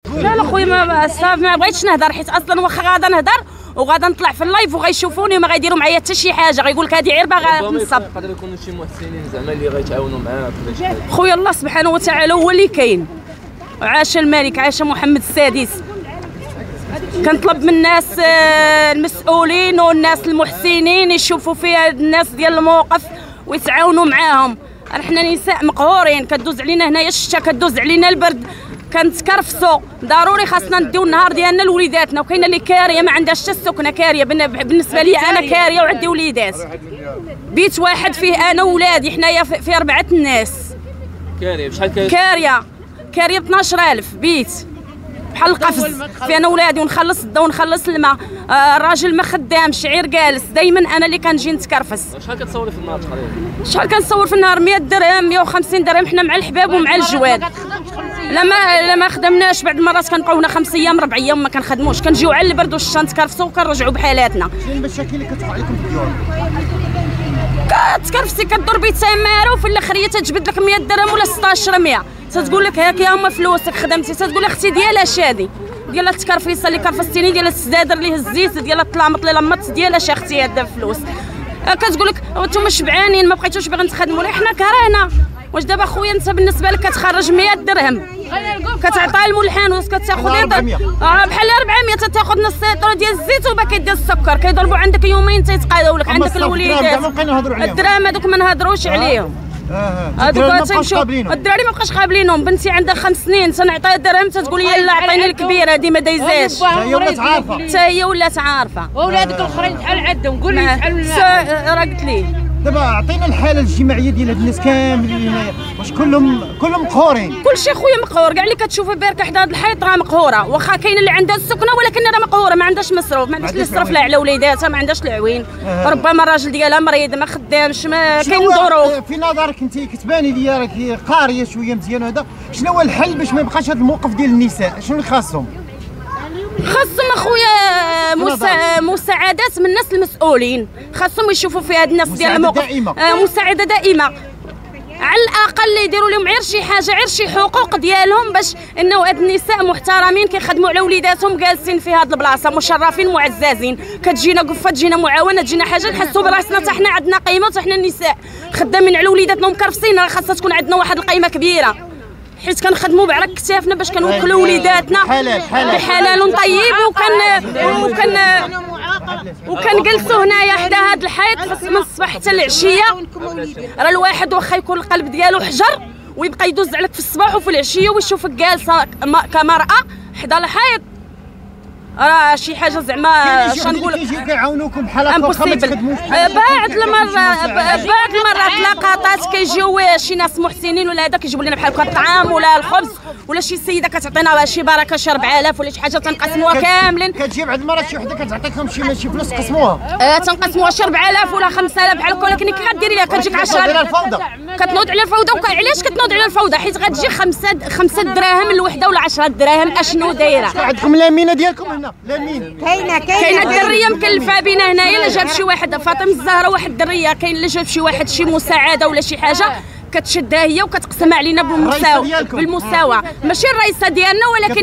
لا لا خويا ما بغيتش نهضر، حيت اصلا واخا غادا نهضر وغادا نطلع في اللايف وغيشوفوني وما غيديروا معايا حتى شي حاجه، غيقول لك هذه عربه غتنصب. يقدر يكونوا شي محسنين زعما اللي غيتعاونوا معاك ولا شي حاجه. خويا الله سبحانه وتعالى هو اللي كاين. عاش الملك، عاش محمد السادس. كنطلب من الناس المسؤولين والناس المحسنين يشوفوا فيها الناس ديال الموقف ويتعاونوا معاهم. حنا نساء مقهورين، كدوز علينا هنايا الشتا، كدوز علينا البرد، كنتكرفسوا. ضروري خاصنا نديو النهار ديالنا لوليداتنا. وكاينه اللي كاريه ما عندهاش حتى السكنه، كاريه. بالنسبه لي انا كاريه وعندي وليدات، بيت واحد فيه انا وولادي، حنايا فيه 4 الناس. كاريه بشحال كاريه ب 12000 بيت بحال القفز، فيه انا ولادي ونخلص الضو ونخلص الماء. الراجل ما خدامش، عير جالس. دائما انا اللي كنجي نتكرفس. شحال كتصوري في النهار تقريبا؟ شحال كنصور في النهار؟ 100 درهم 150 درهم، حنا مع الحباب ومع الجواد. لا ما خدمناش. بعض المرات كنبقاو هنا 5 ايام 4 ايام ما كنخدموش، كنجيو على البرد والشتا نتكرفسوا وكنرجعوا بحالاتنا. شنو المشاكل اللي كتوقع لكم في الديور؟ كتكرفسي كدور بيت سماره وفي الاخريه تجبد لك 100 درهم ولا 1600، تتقول لك هاك يا هما فلوسك خدمتي، تتقول اختي ديالها شادي ديال التكرفيصه اللي كرفستيني، ديال السدادر اللي هزيت، ديال الطلامط اللي لمط، ديالها اختي هاد الفلوس. كتقول لك انتم شبعانين ما بقيتوش باغيين تخدموا. حنا كرهنا. واش دابا خويا انت بالنسبه لك كتخرج 100 درهم كتعطيها للملحان كتاخذ بحال 400 تاخذ نص لتر ديال الزيت وباكيت ديال السكر، كيضربوا عندك يومين تيتقادوا لك. عندك الوليدات الدراهم هذوك ما نهضروش عليهم. هذوك تيمشيو الدراري ما بقاش قابلينهم. بنتي عندها 5 سنين تنعطيها درهم تتقول لي لا عطيني الكبير، هذه ما دايزاش. حتى هي ولات عارفه. وولادك الاخرين بحال عندهم، قول لي بحال راه قلت لي. دابا عطينا الحاله الاجتماعيه ديال هاد الناس كاملين هنايا، واش كلهم مقهورين؟ كلشي خويا مقهور، كاع اللي كتشوفي باركه حدا هاد الحيط راه مقهوره. واخا كاينه اللي عندها السكنه ولكن راه مقهوره، ما عندهاش مصروف، ما عندهاش اللي يصرف لها على وليداتها، ما عندهاش العوين. ربما الراجل ديالها مريض ما خدامش، ما كاين ظروف. في نظرك انت كتباني لي راكي قاريه شويه مزيان هذا، شنو هو الحل باش ما يبقاش هذا الموقف ديال النساء؟ شنو اللي خاصهم؟ خاصهم اخويا مساعدات من الناس المسؤولين، خاصهم يشوفوا في هاد الناس ديال الموقف مساعده دائمه. على الاقل يديروا لهم غير شي حاجه، غير شي حقوق ديالهم، باش انه هاد النساء محترمين كيخدموا على وليداتهم جالسين في هاد البلاصه مشرفين معززين. كتجينا قفه، تجينا معاونه، تجينا حاجه نحسوا براسنا حتى حنا عندنا قيمه، وحتى حنا النساء خدامين على وليداتنا ومكرفسين. راه خاصها تكون عندنا واحد القيمه كبيره، حيت كنخدموا بعرق كتافنا باش كنوكلوا وليداتنا بحلال طيب. وكنجلسوا هنايا حدا هاد الحيط من الصباح حتى العشيه. راه الواحد واخا يكون القلب ديالو حجر ويبقى يدوز عليك في الصباح وفي العشيه ويشوفك جالسه كمراه حدا الحيط، راه شي حاجه زعما شنقول كيجيو كيعاونوكم بحال هكا واخا ما تخدموش. بعض المرات لقطات كيجيو شي ناس محسنين ولا هذا كيجيبوا لنا بحال الطعام ولا الخبز، ولا شي سيده كتعطينا شي بركه شي 4000 ولا شي حاجه تنقسموها كاملين. كتجي بعض المرات شي وحده كتعطيكم شي فلوس تقسموها. تنقسموها شي 4000 ولا 5000 بحال هكا، ولكن كي غديري لها كتجيك 10 كتنوض على الفوضى. علاش كتنوض على الفوضى؟ حيت غتجي 5 دراهم الوحده ولا 10 دراهم. اشنو دايره؟ عندكم لامينه ديالكم هنا؟ لامين كاينه الدريه مكلفه بينا هنايا. الا جاب شي واحد فاطمه الزهراء واحد الدريه، كاين اللي جاب شي واحد شي مساعده ولا شي حاجه كتشدها هي وكتقسم علينا بالمساواه. ماشي الرئيسه ديالنا، ولكن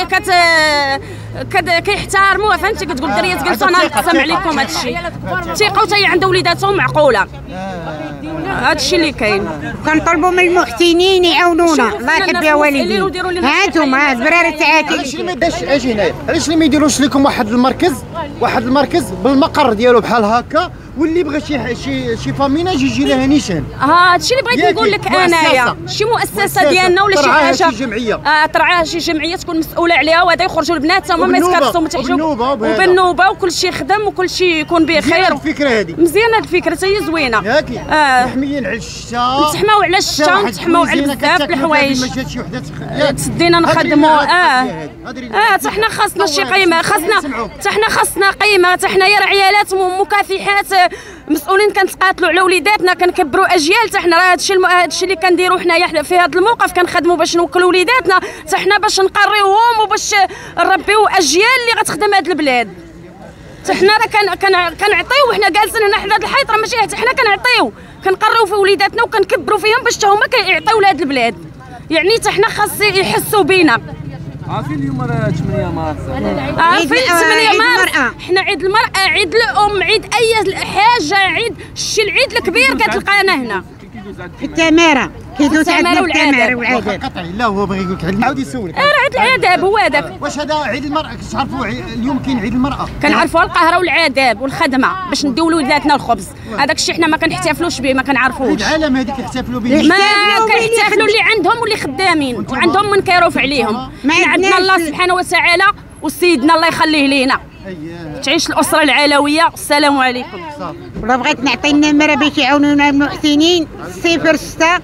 كيحترموها، فهمتي؟ كتقول الدريه جلسوا انا نقسم عليكم هذا الشيء. ثقه حتى هي عندها وليداتهم معقوله. هذا الشيء اللي كاين. كنطلبوا من المحسنين يعاونونا. الله يحب يا والدي. ها انتم الزراري تاعتي. علاش اللي ما يديرش اجي هنايا؟ علاش اللي ما يديروش لكم واحد المركز بالمقر ديالو بحال هكا، واللي بغى شي فاميناج يجي لها نيشان؟ هادشي اللي بغيت نقول لك انايا. شي مؤسسه ديالنا ولا شي حاجه شي جمعيه ترعاها شي جمعيه تكون مسؤوله عليها، وهذا يخرجوا البنات هما ما يتكرفسوا ما تحجوا وبالنوبه وكل شيء يخدم وكل شيء يكون بخير. الفكره هذه مزيانه، الفكره حتى هي زوينه. محميين على الشتا، نتحماو على الشتا ونتحماو على بزاف الحوايج. تسدينا نخدموا. حتى حنا خاصنا شي قيمه، حتى حنا خاصنا قيمه، حتى حنايا راه عيالات مكافحات مسؤولين كنتقاتلوا على وليداتنا، كنكبروا اجيال. حتى حنا راه هادشي اللي كنديروا حنايا في هذا الموقف، كنخدموا باش نوكلوا وليداتنا، حتى حنا باش نقريوهم وباش نربيو اجيال اللي غتخدم هذه البلاد. حتى حنا راه كنعطيو وحنا جالسين هنا حدا الحيط، راه ماشي حتى حنا كنعطيو، كنقريو في وليداتنا وكنكبروا فيهم باش حتى هما كيعطيو لهاد البلاد. يعني حتى حنا خاص يحسوا بينا. عارفين اليوم راه 8 مارس. عارفين 8 مارس حنا عيد المرأة، عيد الأم، عيد أي حاجة، عيد الشي العيد الكبير كتلقانا هنا في التمارة كيدوز عندنا التمارة والعادات. قطعي لا هو باغي يقول لك عيد، عاود يسولك. عيد العذاب هو هذاك. واش هذا عيد المرأة؟ كتعرفوا اليوم كاين عيد المرأة؟ كنعرفوا القهرة والعذاب والخدمة باش نديو لولاداتنا الخبز، هذاك الشيء حنا ما كنحتفلوش به، ما كنعرفوش. العالم هذيك يحتفلوا به، ما كنحتفلوا اللي عندهم واللي خدامين وعندهم من كيروف عليهم. حنا عندنا الله سبحانه وتعالى وسيدنا الله يخليه لينا. تعيش الأسرة العلوية. السلام عليكم. ولا بغيت نعطي النمرة باش يعاونونا المحسنين 06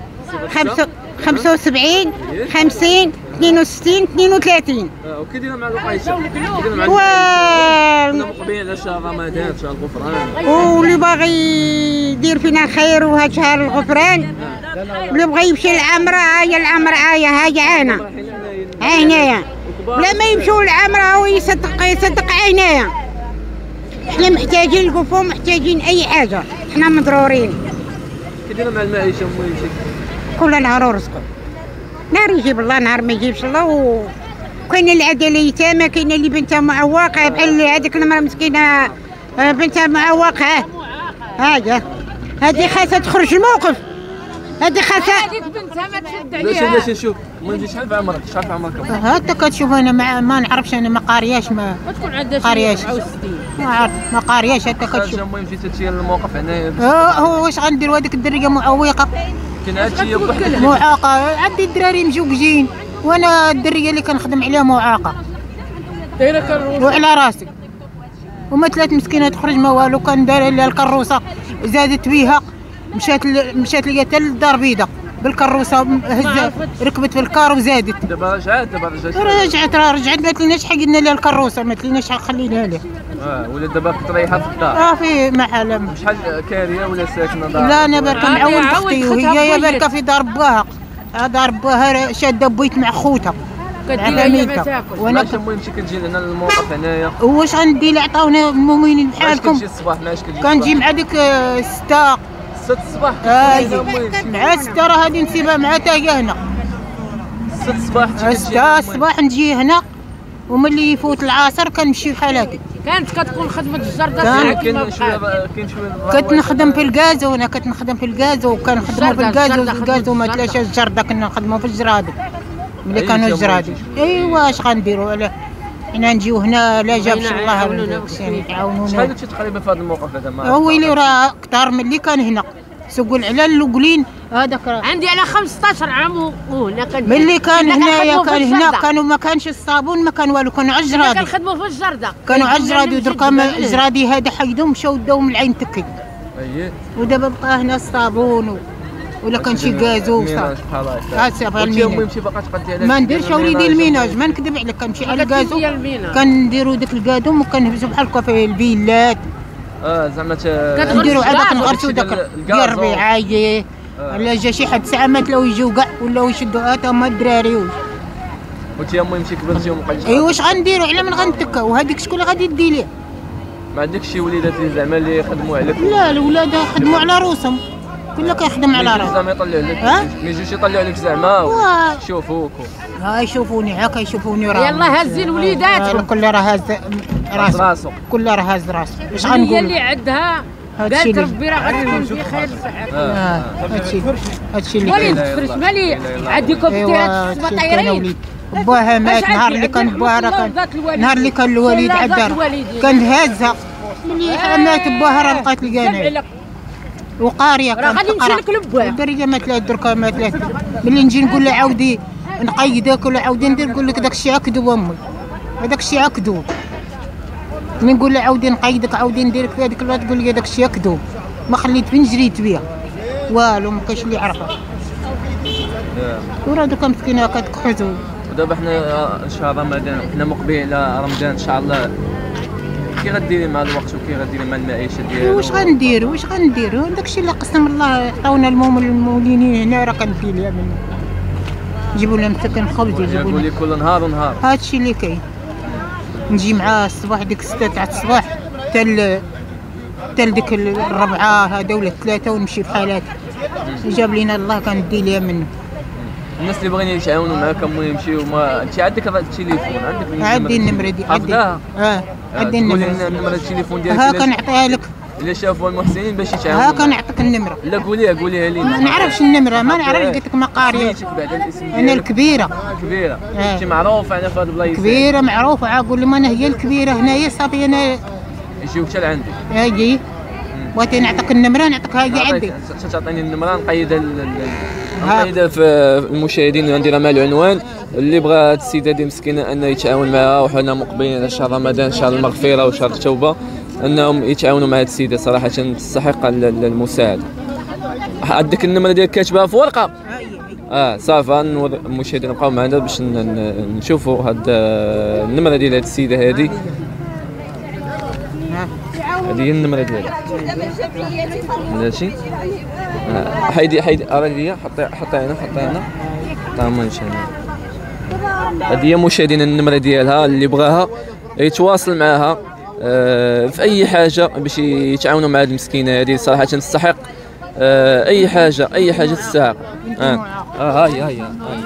75 50 62 32. وكي دايره مع الوقيته؟ كنا مقبلين على شهر رمضان، شهر الغفران، واللي باغي يدير فينا الخير وهذا شهر الغفران، واللي بغى يمشي للعمرة هي العمرة ها هنايا هنايا، ولا ما يمشيو للعمرة هو يصدق هنايا. احنا محتاجين القفو، محتاجين اي حاجه، احنا مضرورين. كي دايره مع المعيشه المهم كل نهار ورزقه، نهار يجيب الله نهار ما يجيبش الله. وكاين اللي عندها اليتامى، كاين اللي بنتها معوقه بحال هذيك المراه مسكينه بنتها معوقه. هذه خاصها تخرج الموقف، هذه خاصها. هذيك بنتها ما تشد عليها. باش نشوف المهم شحال في عمرك؟ شحال في عمرك؟ هاكا كتشوف انا ما نعرفش، انا ما قارياش، ما تكون عندها شي قارياش، ما قارياش. هكا كتشوف. المهم مشيتي للموقف هنايا. هو واش غندير؟ هذيك الدريه معوقه، كاين هادشي بوحدك معاقه. عندي الدراري مزوجين وانا الدريه اللي كنخدم عليها معاقه وعلى راسي، ومثلات مسكينه تخرج ما والو. كان دايره لها الكروسه زادت بيها، مشات ليا حتى للدار البيضاء بالكروسه، هزات ركبت في الكار وزادت. دابا رجعت رجعت ما تليناش حق لنا لها الكروسه، ما تليناش خليناها لها. ولا دابا كتريحها في الدار؟ في محل. شحال كاريه ولا ساكنه دار؟ لا انا بركه معاون اختي، وهي بركه في دار باها. دار باها شاده بويت مع خوتها وانا المهم كنجي لهنا للموقف هنايا. واش غندير؟ عطاونا المؤمنين بحالكم. كنجي الصباح معاش كنجي مع ديك 6 الصباح. مع 6 راه غادي نسيبها مع تا هي هنا 6 الصباح. 6 الصباح نجي هنا، وملي يفوت العصر كنمشي بحال هكا. كانت كتكون خدمه الجرده. كاين شويه كنخدم في الغاز، وانا كنخدم في الغاز، وكنخدموا في الغاز وما تلاش الجرده، كنا نخدموا في الجرادي ملي كانوا الجرادي. ايوا اش غنديروا؟ حنا نجيو هنا لا جابش الله يعاونونا. شحال تقريبا في هذا الموقف هذا؟ هو اللي راه كثر من اللي كان هنا. سقول على الاولين هذاك عندي على 15 عام وهنا ملي كان هنايا، كان هنا كانوا ما كانش الصابون، ما كان والو، كانوا عجرادي. كنخدموا في الجرده، كانوا عجرادي، ودركا الجرادي هذا حيدو مشاو داو من العين تكي. ودابا بقى هنا الصابون ولا كان شي غازو وصافي. صافي الميناج ما نديرش وليدي الميناج، ما نكذب عليك. كنمشي على الغازو، كنديرو داك الكادوم وكنهبزو بحال هكا في الفيلات. زعما نديرو هذاك نغرسو داك ديال الربيعه. ولا جا شي حد ساعه ماتلاو يجيو كاع ولاو يشدوا هما الدراري. وانت يا المهم كبرتي ومبقيتيش. ايوا واش غنديرو؟ على من غنتكا؟ وهذيك شكون اللي غادي دير ليه؟ ما عندكش شي وليدات اللي زعما اللي يخدموا عليك؟ لا الولاد خدموا على روسهم، كل كيخدم على راسه. زعما يطلعوا عليك، ما يجوش يطلعوا عليك زعما يشوفوك. يشوفوني هكا، يشوفوني راه يلاه هزي الوليدات. كل راه هاز راسو، كل راه هاز راسو. واش غنقول؟ هي اللي عندها قالت ربي راه غتكون بخير صحه. هادشي اللي وليد تفرش مالي عندي كوبتيرات السباطيرين. باها مات نهار اللي كان باها، نهار اللي كان الوالد عندها كان هازها. ملي مات باها راه بقات القنايه وقاريه، كانت تقرا. الدريه مات لها دركا، مات لها. ملي نجي نقول لها عاودي نقيدك ولا عاودي ندير، نقول لك داك الشيء عكدو امي، هذاك الشيء عكدو. ملي نقول لها عاودي نقيدك عاودي نديرك في هذيك الوقت تقول لي داك الشيء عكدو. ما خليت فين جريت بها والو، ما كاينش اللي يعرفها. وراه دوكا مسكينه كتكحزو. ودابا حنا شهر رمضان، حنا مقبلين على رمضان ان شاء الله. كي غديري مع الوقت وكي غديري مع المعيشه ديالو؟ واش غنديروا؟ داكشي اللي قسم الله عطاونا المولينين هنا، راه كندير ليها منه. نجيبوا لنا مسكن خبز، يجيبوا لنا كل نهار ونهار. هادشي اللي كاين. نجي مع الصباح ديك 6 تاع الصباح حتى ديك الربعه هذا ولا 3 ونمشي بحال هكا. جاب لينا الله كندي ليها منه. الناس اللي باغيين يتعاونوا معاك المهم يمشيو. ما انت عندك هذا التليفون، عندي النمره دي، عندي النمره التليفون ديالك. ها كنعطيها لك الا شافوا المحسنين باش يتعاونوا. ها كنعطيك النمره. لا قوليها لينا. ما نعرفش النمره، ما نعرفش، قلت لك ما قاريه. انا الكبيره. انت معروفه انا في هاد البلايص. كبيره معروفه، قول لهم انا هي الكبيره هنايا صافي. انا يجيوك حتى لعندي. اجي بغيتي نعطيك النمره نعطيك، هاجي عندي. تعطيني النمره نقيدها في المشاهدين، نديرها مع العنوان. اللي بغى هاد السيده هادي مسكينه انه يتعاون معها، وحنا مقبلين على شهر رمضان، شهر المغفره وشهر التوبه، انهم يتعاونوا مع هاد السيده صراحه تستحق المساعده. عندك النمره ديالك كاتبها في ورقه؟ صافي المشاهدين بقاو معنا باش نشوفوا هاد النمره ديال هاد السيده هادي. هذه هي النمره ديالها. ماشي حيدي اريدي حطي هنا ماشي. هذه هي مشاهدين النمره ديالها، اللي بغاها يتواصل معها في اي حاجه باش يتعاونوا مع هذه المسكينه هذه، صراحه تستحق اي حاجه تستحق. هاي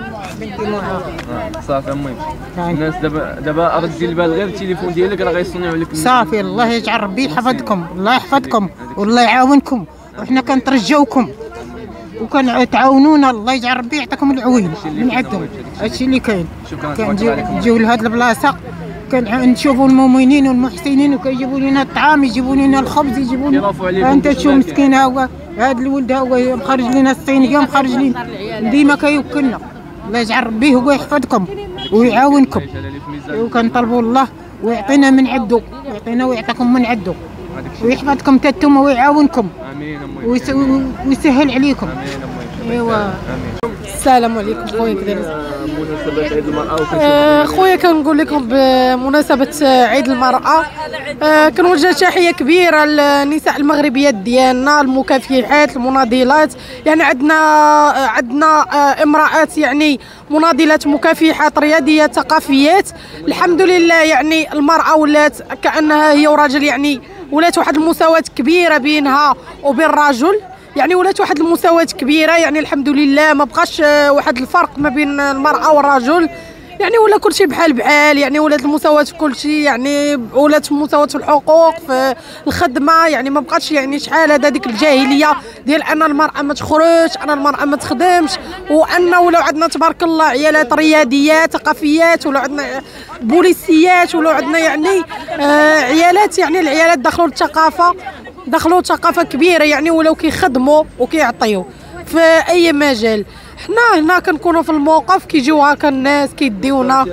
صافي. المهم الناس دابا ردي البال، غير التليفون ديالك راه غيصنعوا لك صافي. الله يجعل ربي يحفظكم، الله يحفظكم والله يعاونكم، وحنا كنترجاوكم وكنتعاونونا. الله يجعل ربي يعطيكم العون من عندهم. هادشي اللي كاين. كنجيو لهاد البلاصه كنشوفوا المؤمنين والمحسنين وكيجيبوا لنا الطعام، يجيبوا لنا الخبز، يجيبوا لنا. انت تشوف مسكين هو هذا الولد هو مخرج لنا الصينيه، مخرج لنا ديما كيوكلنا. الله يجعل ربي هو يحفظكم ويعاونكم، وكنطلبوا الله ويعطينا من عبده، يعطينا ويعطيكم من عبده، ويحفظكم تتوما ويعاونكم. امين ويسهل عليكم. ايوا السلام عليكم خويا. بمناسبة عيد المرأة خويا كنقول لكم بمناسبة عيد المرأة كنوجه تحية كبيرة للنساء المغربيات ديالنا، المكافحات المناضلات. يعني عندنا امرأات يعني مناضلات مكافحات رياضيات ثقافيات. الحمد لله يعني المرأة ولات كأنها هي وراجل، يعني ولات واحد المساواة كبيرة بينها وبين الرجل، يعني ولات واحد المساواة كبيرة. يعني الحمد لله ما بقاش واحد الفرق ما بين المرأة والرجل، يعني ولا كل شيء بحال بحال. يعني ولات المساواة في كل شيء، يعني ولات المساواة في الحقوق في الخدمة. يعني ما بقاش يعني شحال هذيك الجاهلية ديال ان المرأة ما تخرجش، ان المرأة ما تخدمش، وان ولو عندنا تبارك الله عيالات رياضيات ثقافيات، ولو عندنا بوليسيات، ولو عندنا يعني عيالات، يعني العيالات دخلوا ثقافة كبيرة، يعني ولو كيخدموا وكيعطيو في اي مجال. حنا هنا كنكونوا في الموقف كيجيو هكا الناس كيديونا.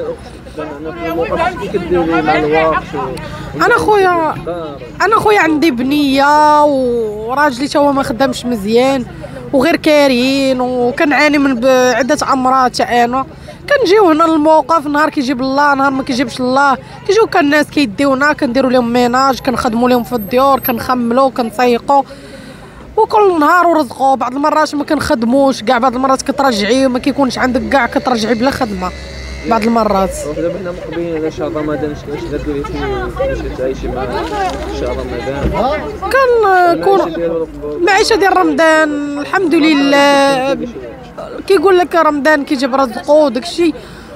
انا خويا عندي بنيه وراجلي تا هو ما خدامش مزيان وغير كارهين، وكنعاني من عده امراض تا انا. كنجيو هنا للموقف، نهار كيجيب الله نهار ما كيجيبش الله، كيجيو الناس كيديونا، كنديروا لهم ميناج، كنخدموا لهم في الديور، كنخملوا كنسيقوا، وكل نهار ورزقوا. بعض المرات ما كنخدموش كاع، بعض المرات كترجعي وما كيكونش عندك كاع، كترجعي بلا خدمه بعض المرات. دابا حنا مقبلين على شهر رمضان، اش غديري باش تعيشي مع شهر رمضان؟ كنكون المعيشه ديال رمضان الحمد لله. كيقول لك رمضان كيجيب رزقه وداكشي،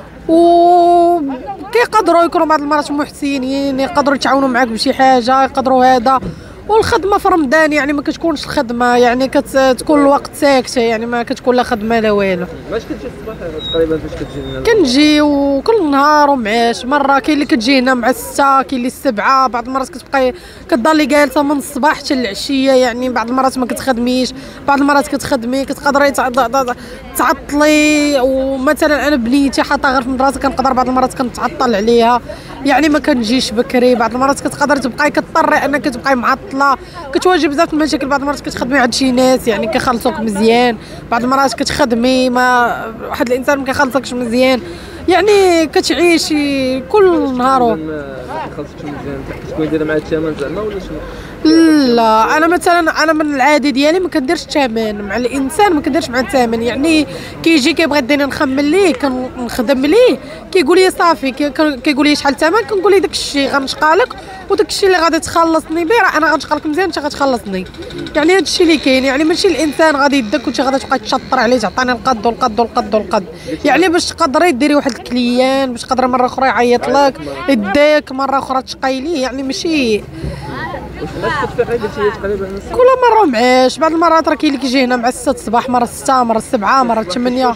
وكيقدروا يكونوا بعض المرات محسنين، يقدروا يتعاونوا معاك بشي حاجه، يقدروا هذا. والخدمه في رمضان يعني ما كتكونش الخدمه، يعني كتكون الوقت ساكته، يعني ما كتكون لا خدمه لا والو. باش كتجي الصباح تقريبا؟ فاش كتجي؟ كنجي وكل نهار ومعاش. مره كاين اللي كتجي هنا مع 6، كاين اللي 7، بعض المرات كتبقاي كتضلي جالسه من الصباح حتى العشيه. يعني بعض المرات ما كتخدميش، بعض المرات كتخدمي، كتقدري تعطلي. ومثلا انا بنيتي حاطه غير في المدرسه، كنقدر بعض المرات كنتعطل عليها، يعني ما كنجيش بكري. بعض المرات كتقدر تبقاي كتضطري انك تبقاي معطله، كتواجه بزاف المشاكل. بعض المرات كتخدمي عند شي ناس يعني كيخلصوك مزيان، بعض المرات كتخدمي ما واحد الانسان ما كيخلصكش مزيان، يعني كتعيشي كل نهار. خاصك مزيان كتكون دايره مع الثمن زعما ولا شنو؟ لا انا مثلا انا من العادي ديالي ما كنديرش الثمن مع الانسان، ما كنديرش مع الثمن. يعني كيجي كيبغي يديني نخمم ليه كنخدم ليه كيقول لي صافي كيقول لي شحال الثمن، كنقول ليه داك الشيء غنشقى لك وداك الشيء اللي غادي تخلصني به راه انا غنشقى لك مزيان انت غتخلصني. يعني هذا الشيء اللي كاين. يعني ماشي الانسان غادي يدك وانت غادي تبقى تشطر عليه تعطيني القد والقد والقد والقد. يعني باش تقدري ديري واحد الكليان باش تقدر مره اخرى يعيط لك يديك مره اخرى تشقي ليه. يعني ماشي كل مره معاش. بعض المرات راه كاين اللي كيجي هنا مع 6 الصباح، مره 6 مره 7 مره 8.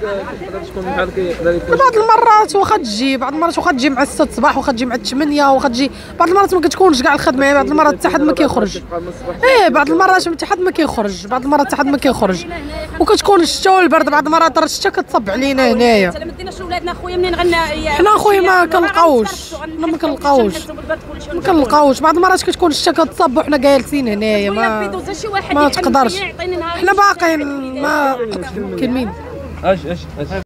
بعض المرات واخا تجي، بعض المرات واخا تجي مع 6 الصباح واخا تجي مع 8 واخا تجي. بعض المرات ما كتكونش كاع الخدمه، بعض المرات حتى حد ما كيخرج. بعض المرات حتى حد ما كيخرج، بعض المرات حتى حد ما كيخرج وكتكون الشتا والبرد. بعض المرات راه الشتا كتصب علينا هنايا. ما ديناش ولادنا خويا منين حنا خويا ما كنلقاوش، ما كنلقاوش. بعض المرات كتكون الشتا كتصب وحنا جالسين هنايا ما تقدرش. حنا باقيين ما كاين مين